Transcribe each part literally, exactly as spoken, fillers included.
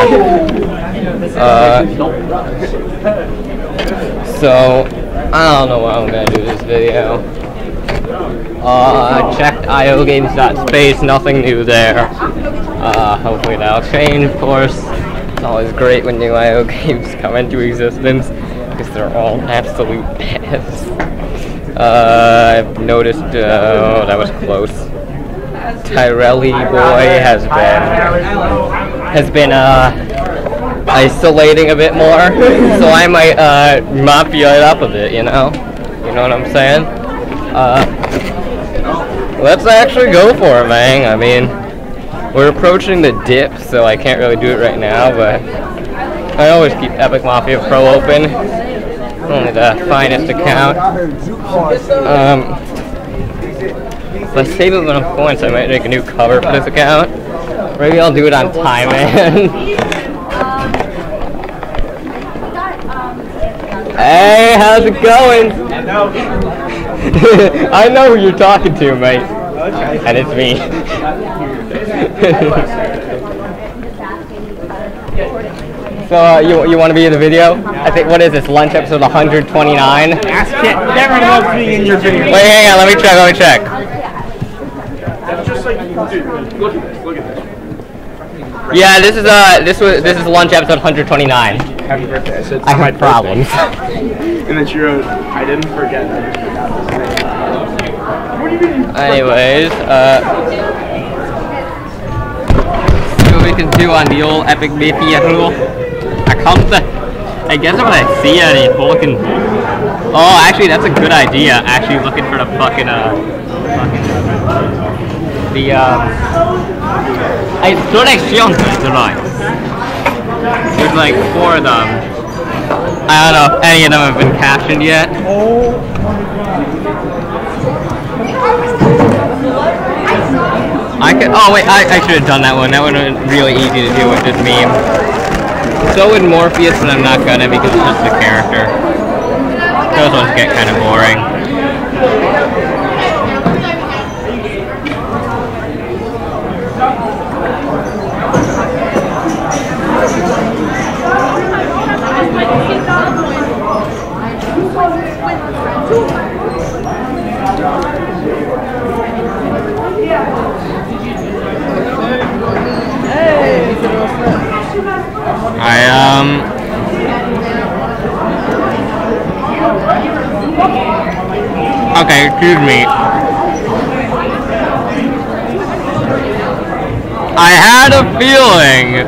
uh, so, I don't know what I'm gonna do this video. Uh, I checked I O games dot space, nothing new there. Uh, hopefully that'll change, of course. It's always great when new I O games come into existence, because they're all absolute piss. Uh, I've noticed, uh, oh, that was close. Tyrelli boy has been, has been, uh, isolating a bit more, so I might, uh, mafia it up a bit, you know? You know what I'm saying? Uh, let's actually go for it, man. I mean, we're approaching the dip, so I can't really do it right now, but I always keep Epic Mafia Pro open. Only the finest account. Um, if I save up enough points, I might make a new cover for this account. Maybe I'll do it on Time Man. Hey, how's it going? I know who you're talking to, mate. And it's me. So, uh, you, you want to be in the video? I think, what is this, lunch episode one hundred twenty-nine? Ask it. Everyone loves being in your video. Wait, hang on, let me check, let me check. That's just like, dude, look at this, look at this. Yeah, this is, uh, this was, this is lunch episode one hundred twenty-nine. Happy birthday. I said I had problems. And then she wrote, I didn't forget, I just forgot this name. What do you mean? Anyways, uh, see what we can do on the old Epic Mafia rule. I come to, I guess when I see any fucking, oh, actually that's a good idea, actually looking for the fucking, uh, fucking, the, um, I saw that shield tonight. There's like four of them. I don't know if any of them have been captioned yet. I could, oh wait, I, I should have done that one. That one was really easy to do with this meme. So would Morpheus, but I'm not gonna because it's just a character. Those ones get kind of boring. I, um... Okay, excuse me. I had a feeling...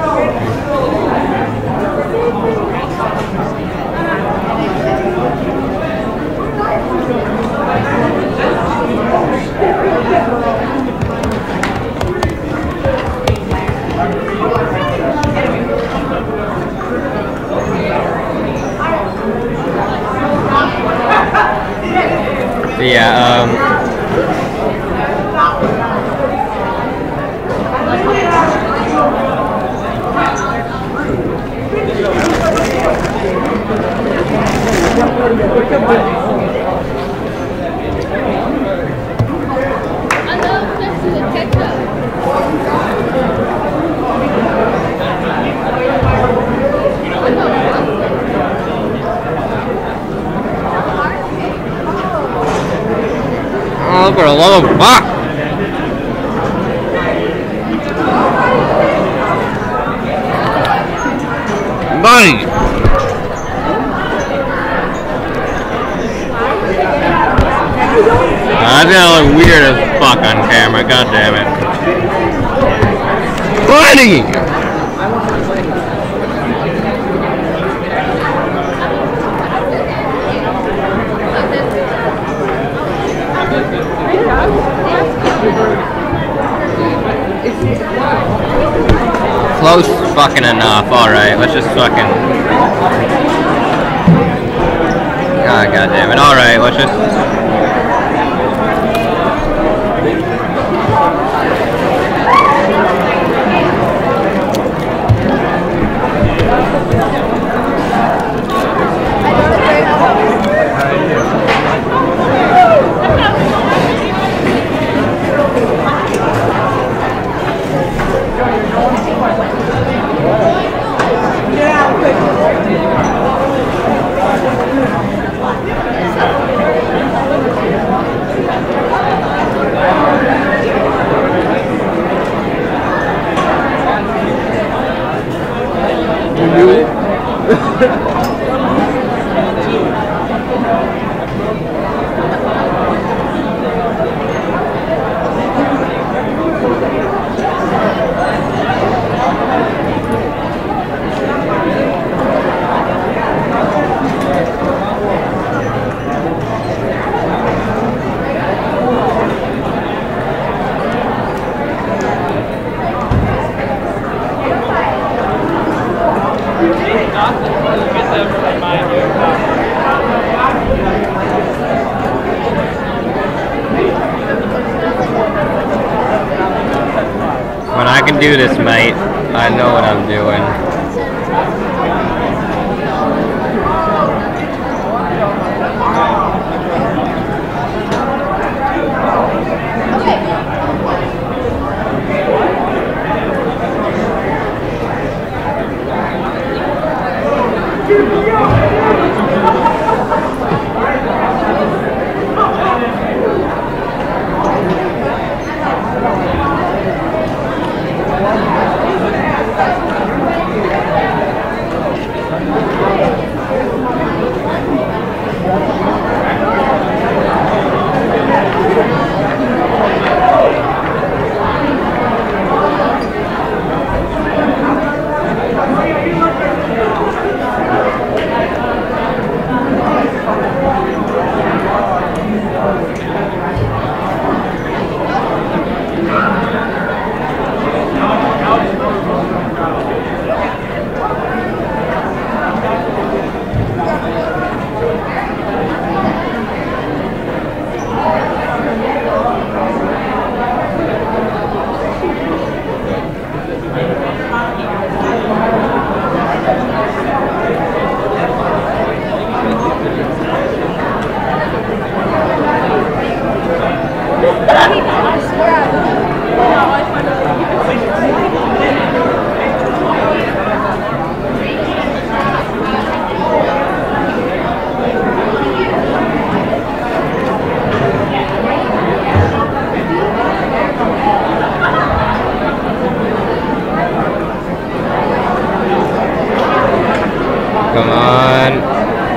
Yeah, um... Oh, for the love of fuck! Buddy! That's gonna look weird as fuck on camera, god damn it. Buddy! Close fucking enough, alright, let's just fucking... God, God damn it, alright, let's just... When I can do this, mate, I know what I'm doing. Come on.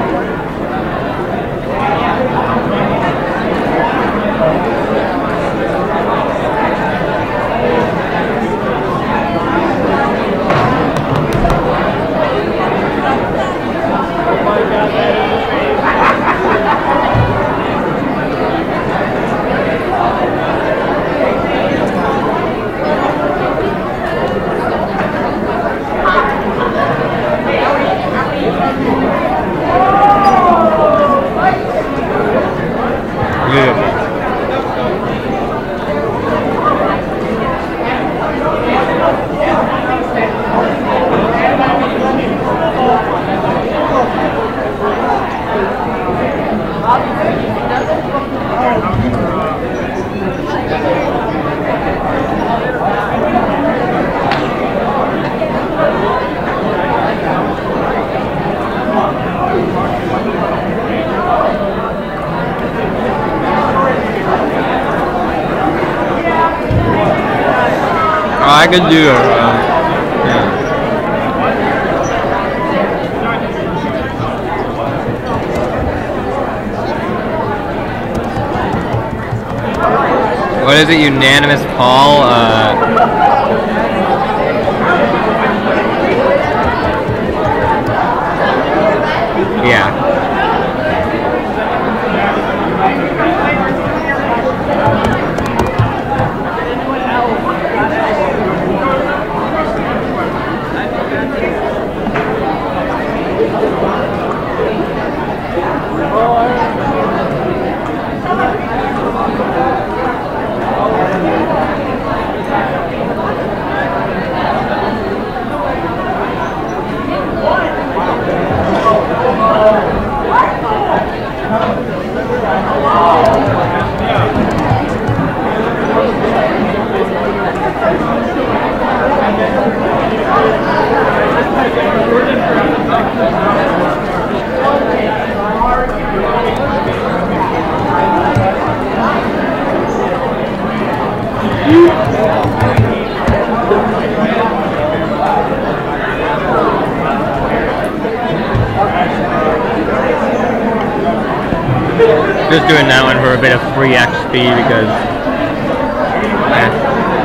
I could do it, uh, yeah. What is it, unanimous Paul? Uh, yeah. just doing that one for a bit of free X P because. Eh.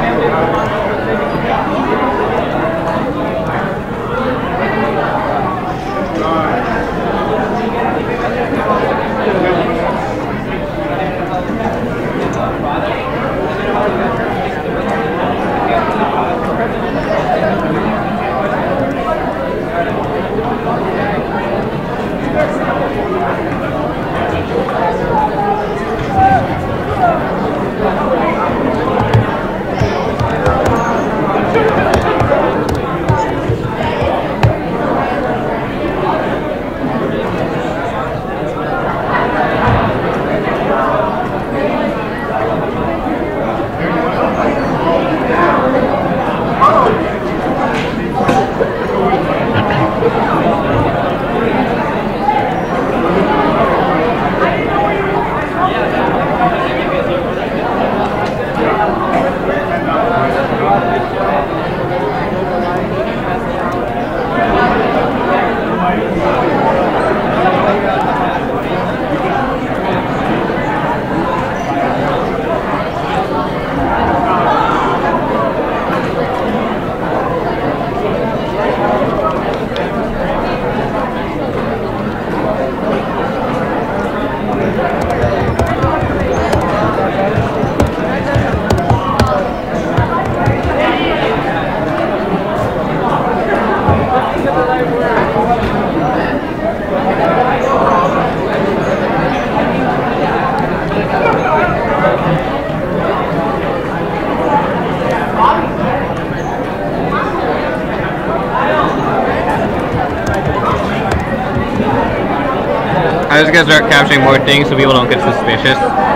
I just gotta start capturing more things so people don't get suspicious.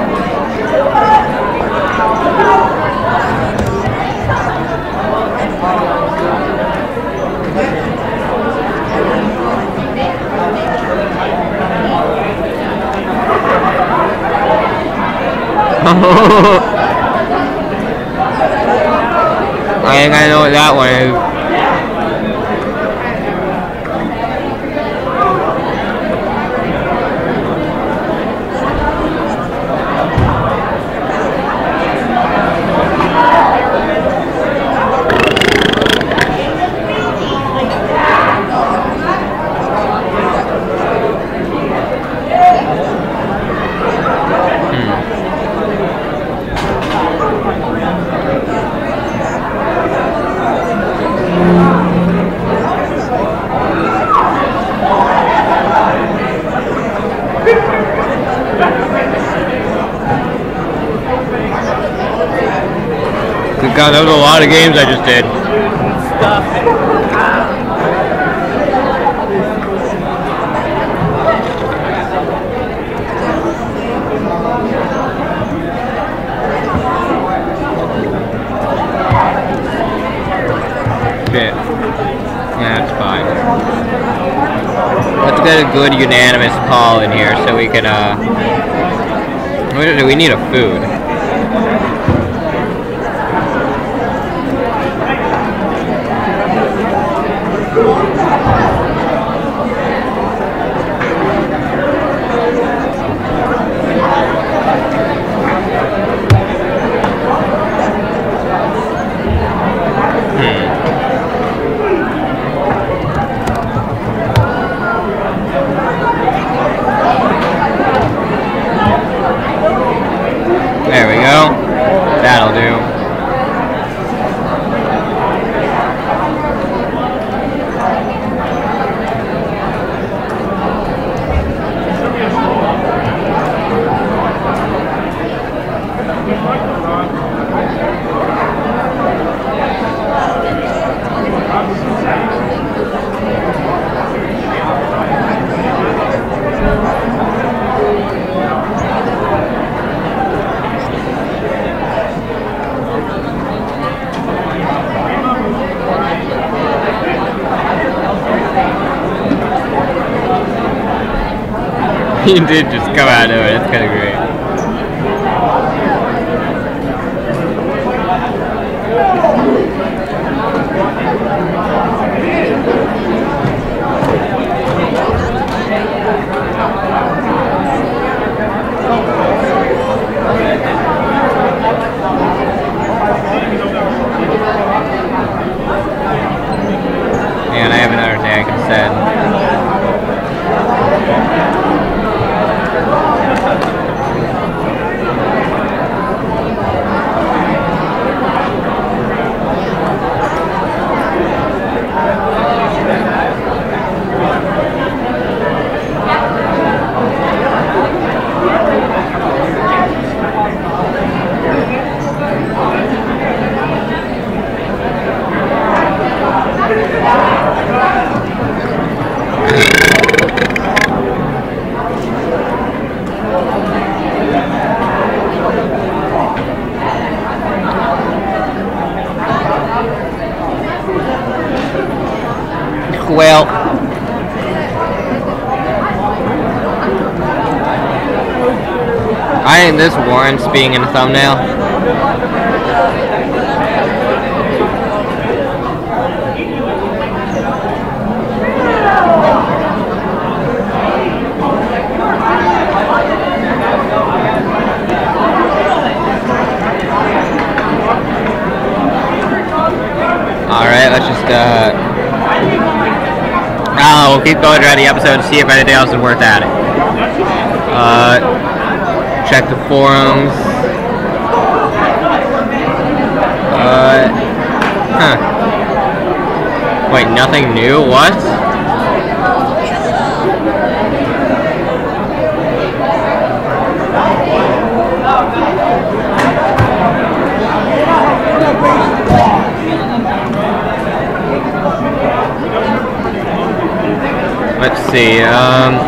I think I know what that one is. God, that was a lot of games I just did. Shit. Yeah, that's fine. Let's get a good unanimous call in here so we can, uh... What do we need? A food. There we go. That'll do. He did just come out of it, it's kind of great. said. Well, I think this warrants being in a thumbnail. Alright, let's just, uh... Oh, we'll keep going throughout the episode to see if anything else is worth adding. Uh, check the forums. Uh, huh. Wait, nothing new? What? Let's see, um...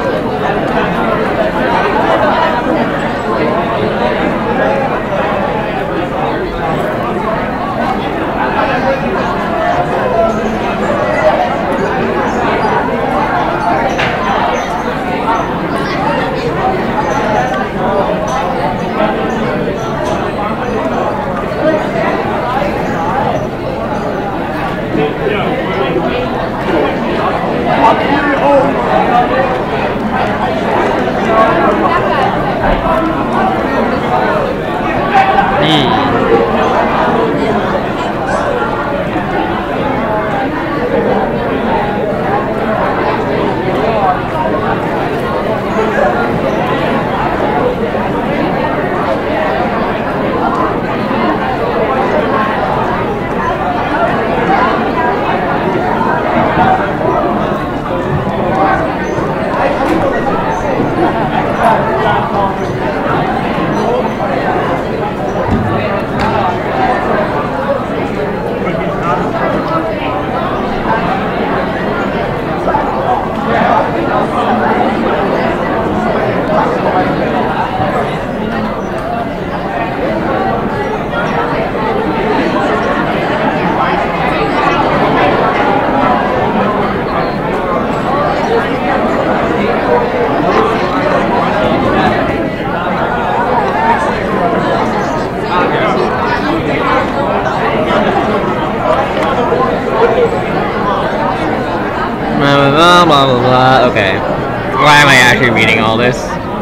Blah, blah, blah, blah. Okay. Why am I actually reading all this?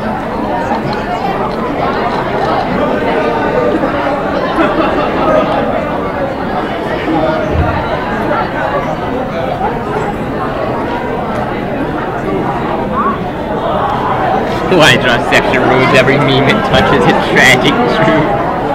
Why draw section ruins every meme it touches its tragic truth.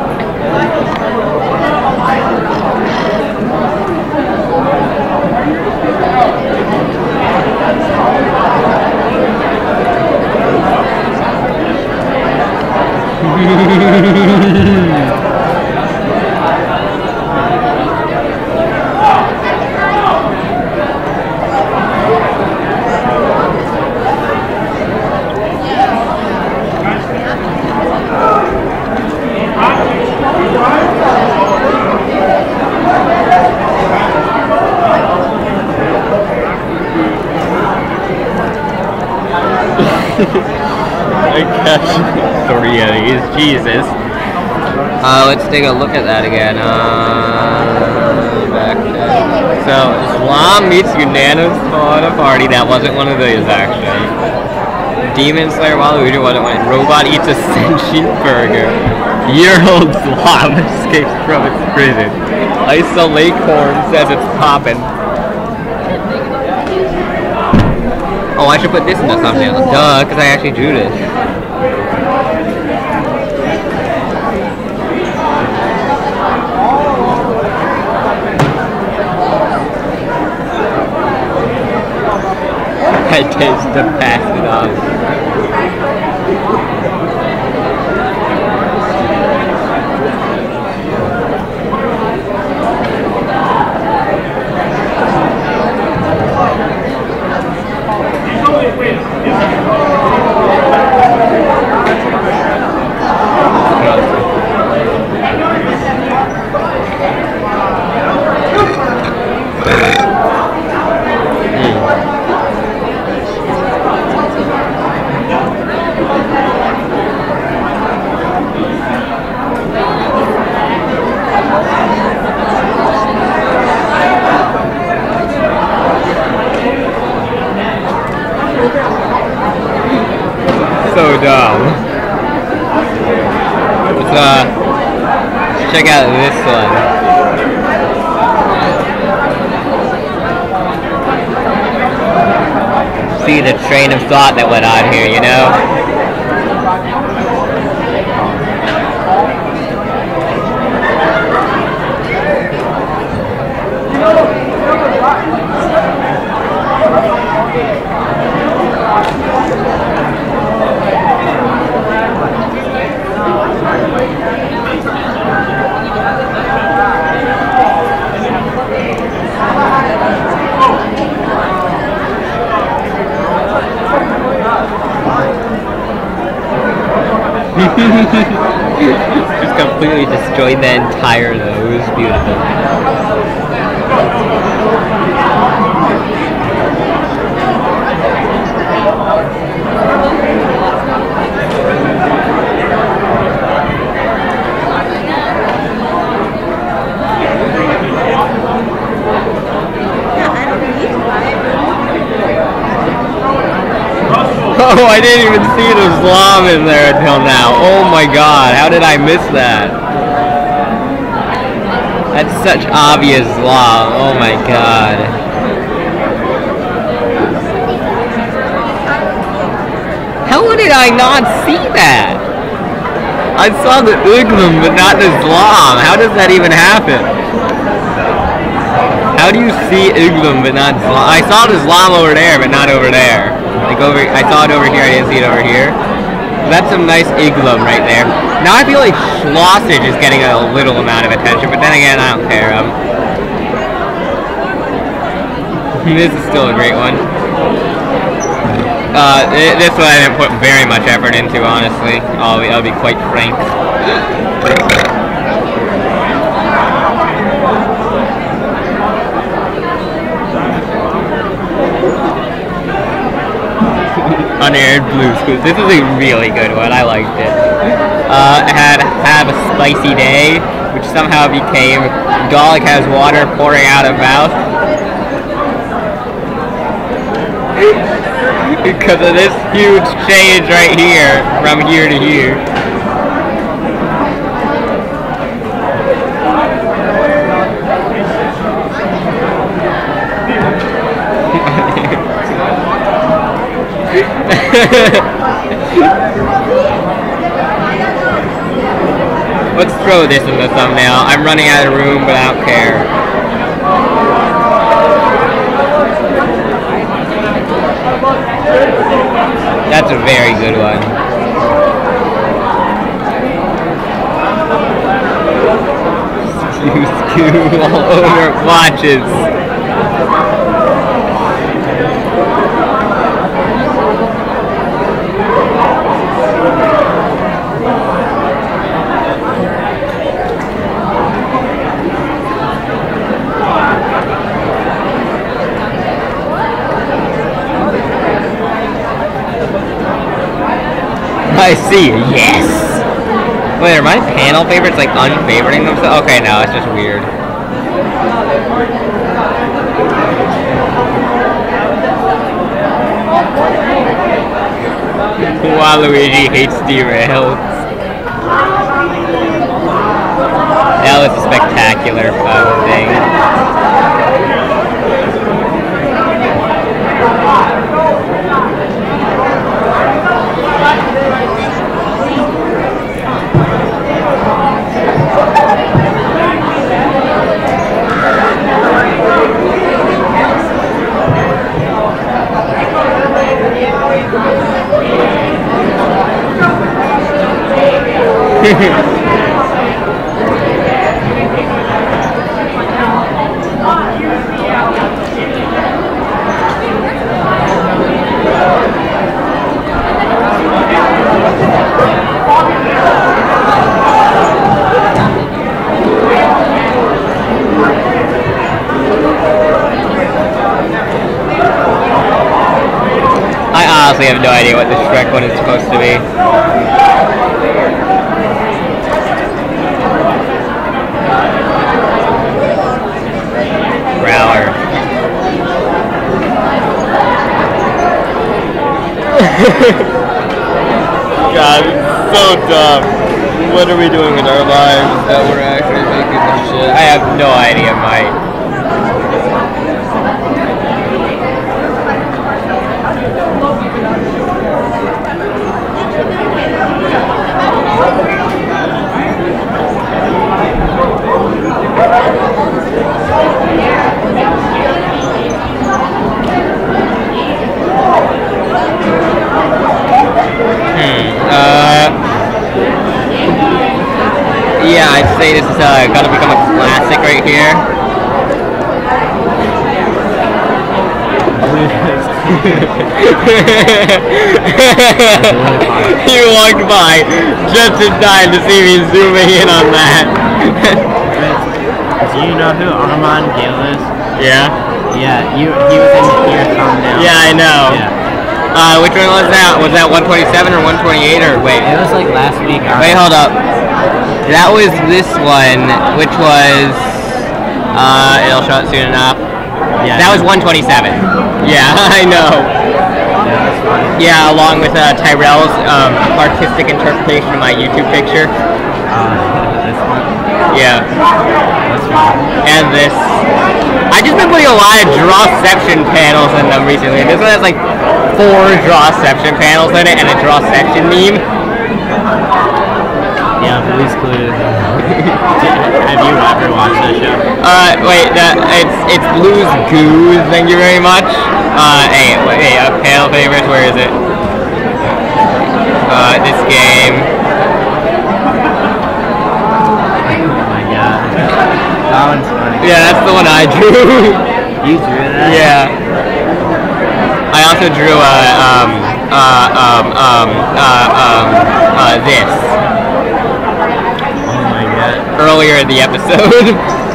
I catch three of these, Jesus. Uh, let's take a look at that again. Uh, back there. So, Islam meets unanimous thought of party. That wasn't one of these, actually. Demon Slayer Waluigi wasn't one. Robot eats a sentient burger. Year-old Islam escapes from its prison. Isolate Corn says it's poppin'. Oh, I should put this in the thumbnail. Duh, because I actually drew this. I taste to pass it on. So dumb. Let's uh check out this one. See the train of thought that went on here, you know? Just completely destroyed the entire nose. Beautiful. Oh, I didn't even see the Islam in there until now. Oh my god, how did I miss that? That's such obvious Islam. Oh my god. How did I not see that? I saw the Uglum but not the Islam. How does that even happen? How do you see Uglum but not Islam? I saw the Islam over there but not over there. Like over, I saw it over here, I didn't see it over here. That's some nice iglum right there. Now I feel like Schlossage is getting a little amount of attention, but then again, I don't care. Um, this is still a great one. Uh, this one I didn't put very much effort into, honestly. I'll be, I'll be quite frank. Unaired Blue Squid. This is a really good one. I liked it. Uh, had have a spicy day, which somehow became Dalek has water pouring out of mouth because of this huge change right here from here to here. Let's throw this in the thumbnail. I'm running out of room, but I don't care. That's a very good one. Skew, skew all over watches. I see. Yes! Wait, are my panel favorites like unfavoriting themselves? Okay, no, it's just weird. Waluigi hates derails. That was a spectacular fun thing. I honestly have no idea what the Shrek one is supposed to be. Growler. God, it's so dumb. What are we doing with our lives that we're actually making this shit? I have no idea, Mike. Yeah, I'd say this is uh, gonna become a classic right here. He walked by just in time to see me zooming in on that. Do you know who Armand Gale is? Yeah? Yeah, you, he was in Here Calm Down. Yeah, I know. Yeah. Uh, which one was that? Was that one twenty-seven or one twenty-eight or wait? It was like last week. Wait, hold up. That was this one, which was, uh, it'll show it soon enough. Yeah. That was one twenty-seven. Yeah, I know. Yeah, that's funny. Yeah, along with uh, Tyrell's um, artistic interpretation of my YouTube picture. Uh, this one? Yeah. That's right. And this. I just been putting a lot of drawception panels in them recently. This one has like four drawception panels in it and a drawception meme. Yeah, Blue's Clues. Have you ever watched that show? Uh, wait, that, it's it's Blue's Goose, thank you very much. Uh, hey, hey, uh, panel favorites, where is it? Uh, this game. Oh my god. That one's funny. Yeah, that's the one I drew. You drew that? Yeah. I also drew, uh, um, uh, um, um, uh, um, uh, this. Earlier in the episode.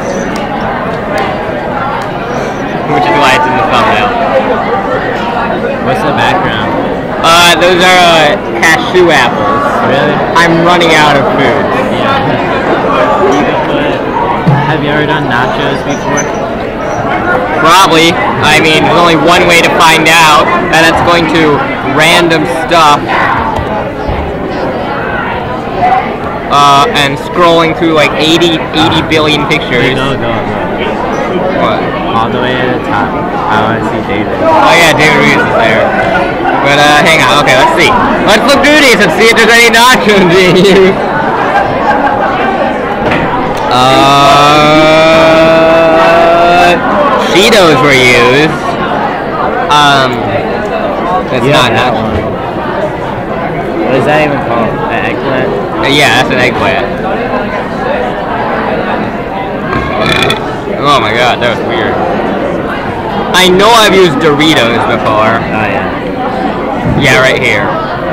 Which is why it's in the thumbnail. What's the background? Uh, those are uh, cashew apples. Really? I'm running out of food. Yeah. You could put, have you ever done nachos before? Probably. I mean, there's only one way to find out, and that's going to random stuff. Uh, and scrolling through like eighty, eighty billion pictures. Go, go, go. What? All the way to the top. I want to see David. Oh yeah, David Reeves is there. But uh, hang on. Okay, let's see. Let's look through these and see if there's any nachos being used. Uh, Cheetos were used. Um, it's Yeah, not that nachos. one. What is that even called? An eggplant? Uh, yeah, that's an eggplant. Oh my god, that was weird. I know I've used Doritos before. Oh yeah. Yeah, right here.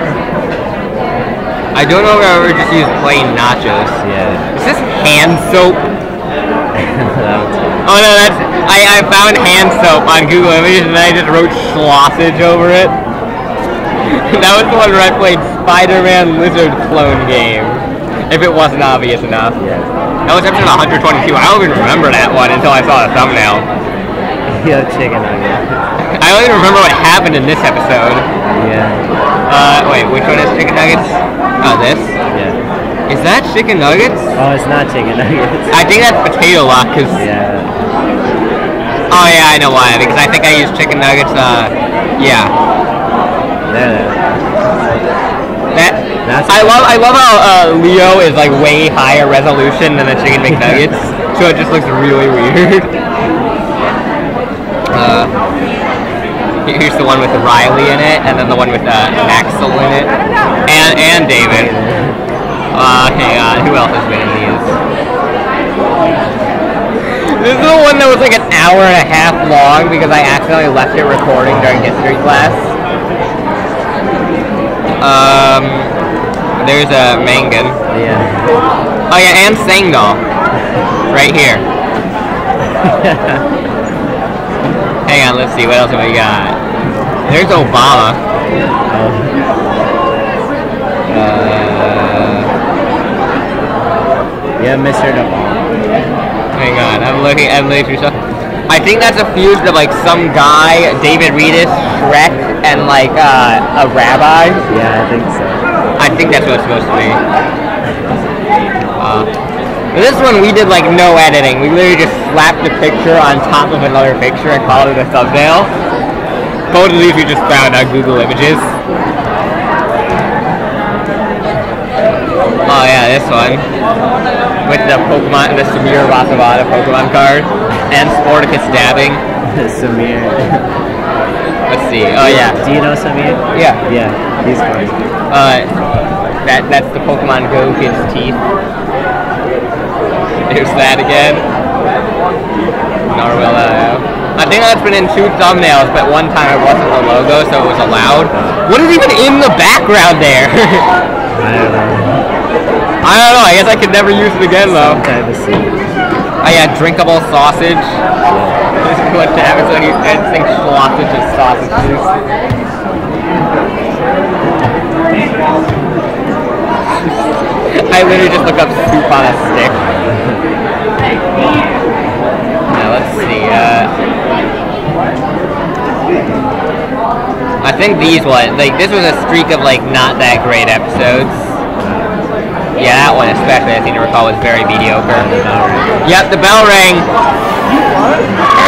I don't know if I've ever just used plain nachos. Yeah. Is this hand soap? That one's funny. Oh no, that's I, I found hand soap on Google Images and I just wrote sausage over it. That was the one where I played Spider-Man Lizard Clone game. If it wasn't obvious enough. Yeah. That was episode one twenty-two. I don't even remember that one until I saw the thumbnail. Yeah, chicken nugget. I don't even remember what happened in this episode. Yeah. Uh, wait, which one is chicken nuggets? Oh, this? Yeah. Is that chicken nuggets? Oh, it's not chicken nuggets. I think that's potato lock, cause... Yeah. Oh yeah, I know why, because I think I used chicken nuggets, uh, yeah. There, there. That, That's I love, I love how, uh, Leo is, like, way higher resolution than the chicken McNuggets, so it just looks really weird. Uh, here's the one with Riley in it, and then the one with, uh, Axel in it, and, and David. Uh, hang on, who else has been in these? This is the one that was like an hour and a half long because I accidentally left it recording during history class. Um, there's a Mangan. Yeah. Oh yeah, and Sangdal. Right here. Hang on, let's see, what else have we got? There's Obama. Uh, yeah, Mister Obama. Hang on, I'm looking at later stuff. I think that's a fuse of like some guy, David Reedus, Shrek, and like uh, a rabbi. Yeah, I think so. I think that's what it's supposed to be. Uh, this one we did like no editing. We literally just slapped the picture on top of another picture and called it a thumbnail. Both of these we just found on Google Images. Oh yeah, this one. With the Pokemon, the Samir Rasavada Pokemon card. And Sporticus dabbing. Samir. Let's see. Oh yeah. Do you know Samir? Yeah. Yeah, he's fun. Uh, that that's the Pokemon Go kid's teeth. There's that again. Narwhal. I think that's been in two thumbnails, but one time it wasn't the logo, so it was allowed. What is even in the background there? I don't know. I don't know. I guess I could never use it again though. Some type of seed. Oh yeah, drinkable sausage. This is what happens when you think sausage is sausage juice. I literally just look up soup on a stick. Now let's see. Uh, I think these ones, like this was a streak of like not that great episodes. Yeah, that one especially, I seem to recall, was very mediocre. Yep, the bell rang.